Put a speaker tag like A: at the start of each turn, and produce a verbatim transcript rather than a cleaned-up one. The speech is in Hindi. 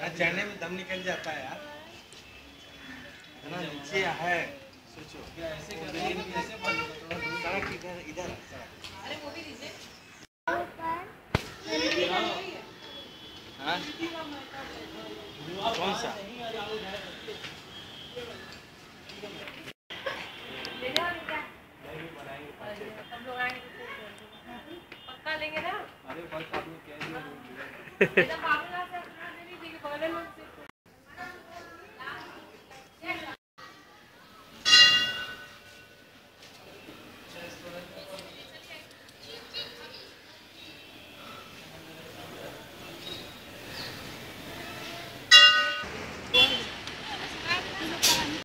A: चढ़ने में दम निकल जाता है यार, इतना नीचे है। सोचो ऐसे सड़क इधर इधर अरे वो भी दीजिए। हाँ कौन सा पक्का लेंगे ना।